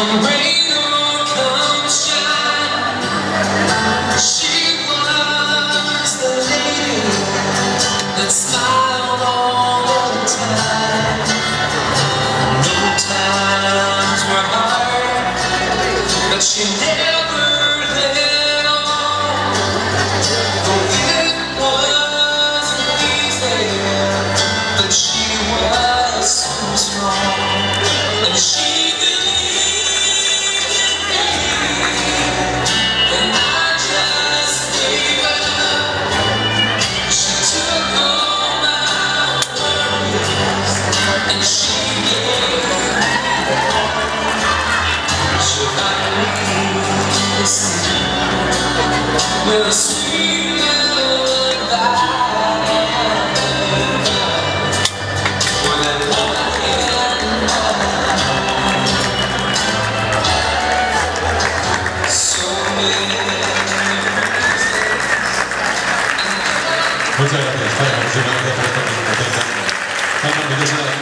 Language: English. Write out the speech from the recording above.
Come rain or come shine, she was the lady that smiled all the time. No times were hard, but she never let on. Though it wasn't easy, but she was so strong, and she believed in me, and I just gave up. She took all my worries, and she gave should I listen with a sweet lullaby? Muchas gracias.